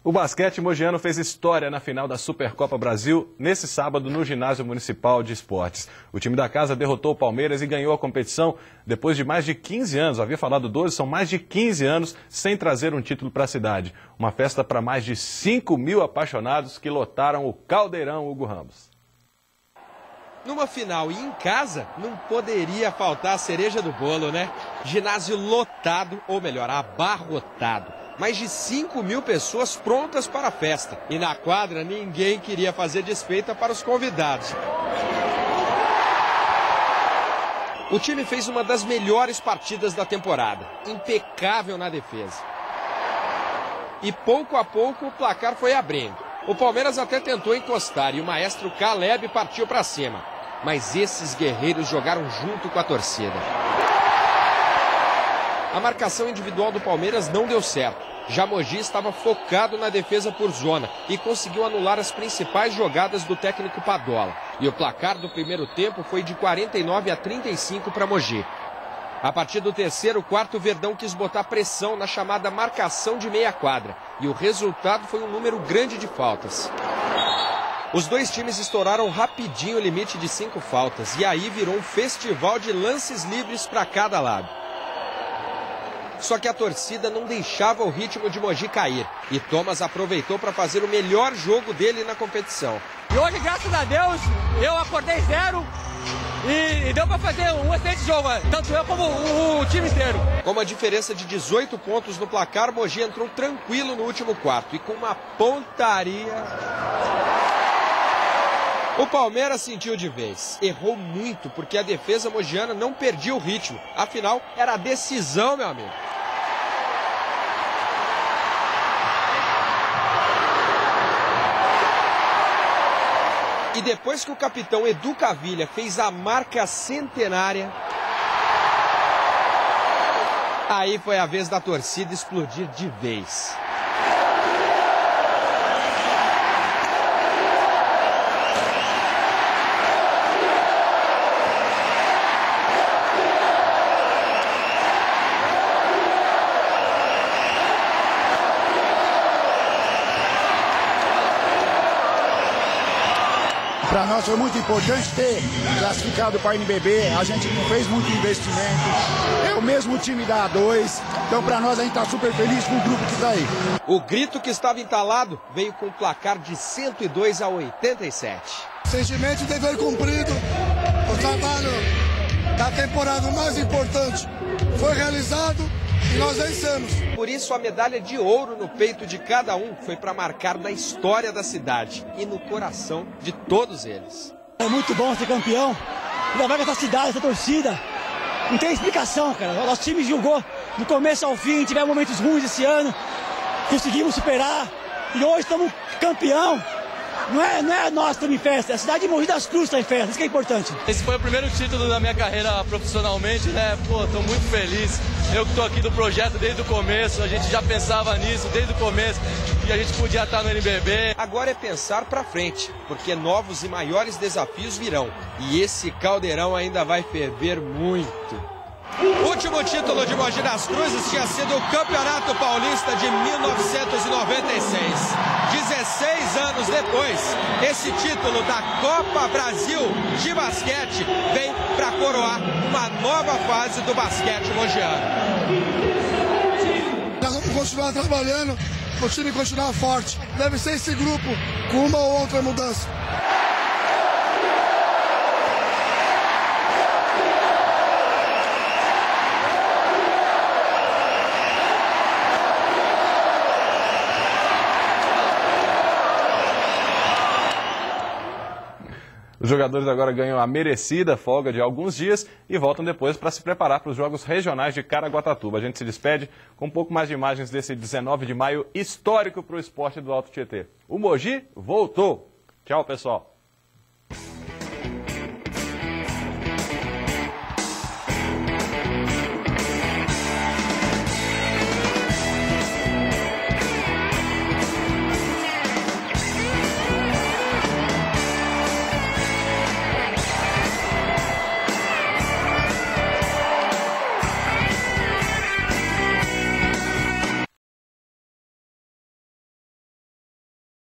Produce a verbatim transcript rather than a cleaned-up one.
O basquete mogiano fez história na final da Supercopa Brasil nesse sábado no Ginásio Municipal de Esportes. O time da casa derrotou o Palmeiras e ganhou a competição depois de mais de quinze anos. Eu havia falado doze, são mais de quinze anos sem trazer um título para a cidade. Uma festa para mais de cinco mil apaixonados que lotaram o Caldeirão Hugo Ramos. Numa final e em casa, não poderia faltar a cereja do bolo, né? Ginásio lotado, ou melhor, abarrotado. Mais de cinco mil pessoas prontas para a festa. E na quadra, ninguém queria fazer desfeita para os convidados. O time fez uma das melhores partidas da temporada. Impecável na defesa. E pouco a pouco o placar foi abrindo. O Palmeiras até tentou encostar e o maestro Caleb partiu para cima. Mas esses guerreiros jogaram junto com a torcida. A marcação individual do Palmeiras não deu certo. Já Mogi estava focado na defesa por zona e conseguiu anular as principais jogadas do técnico Padola. E o placar do primeiro tempo foi de quarenta e nove a trinta e cinco para Mogi. A partir do terceiro quarto, o Verdão quis botar pressão na chamada marcação de meia quadra. E o resultado foi um número grande de faltas. Os dois times estouraram rapidinho o limite de cinco faltas. E aí virou um festival de lances livres para cada lado. Só que a torcida não deixava o ritmo de Mogi cair. E Thomas aproveitou para fazer o melhor jogo dele na competição. E hoje, graças a Deus, eu acordei zero e, e deu para fazer um excelente jogo, tanto eu como o, o time inteiro. Com uma diferença de dezoito pontos no placar, Mogi entrou tranquilo no último quarto. E com uma pontaria... O Palmeiras sentiu de vez. Errou muito porque a defesa mogiana não perdia o ritmo. Afinal, era a decisão, meu amigo. E depois que o capitão Edu Cavilha fez a marca centenária, aí foi a vez da torcida explodir de vez. Para nós foi muito importante ter classificado para a N B B, a gente não fez muito investimento, é o mesmo time da A dois, então para nós a gente está super feliz com o grupo que está aí. O grito que estava entalado veio com um placar de cento e dois a oitenta e sete. Sentimento de dever cumprido, o trabalho da temporada mais importante foi realizado e nós vencemos. Por isso, a medalha de ouro no peito de cada um foi para marcar na história da cidade e no coração de todos eles. É muito bom ser campeão, ainda vai com essa cidade, essa torcida. Não tem explicação, cara. O nosso time jogou do começo ao fim, tivemos momentos ruins esse ano, conseguimos superar e hoje estamos campeão. Não é, não é nós que estamos em festa, é a cidade de Mogi das Cruzes está em festa, isso que é importante. Esse foi o primeiro título da minha carreira profissionalmente, né? Pô, tô muito feliz. Eu que tô aqui do projeto desde o começo, a gente já pensava nisso desde o começo, e a gente podia estar no N B B. Agora é pensar pra frente, porque novos e maiores desafios virão. E esse caldeirão ainda vai ferver muito. O último título de Mogi das Cruzes tinha sido o Campeonato Paulista de mil novecentos e noventa e seis. dezesseis anos depois, esse título da Copa Brasil de basquete vem para coroar uma nova fase do basquete mogiano. Nós vamos continuar trabalhando, o time continuar forte. Deve ser esse grupo com uma ou outra mudança. Os jogadores agora ganham a merecida folga de alguns dias e voltam depois para se preparar para os Jogos Regionais de Caraguatatuba. A gente se despede com um pouco mais de imagens desse dezenove de maio histórico para o esporte do Alto Tietê. O Mogi voltou. Tchau, pessoal.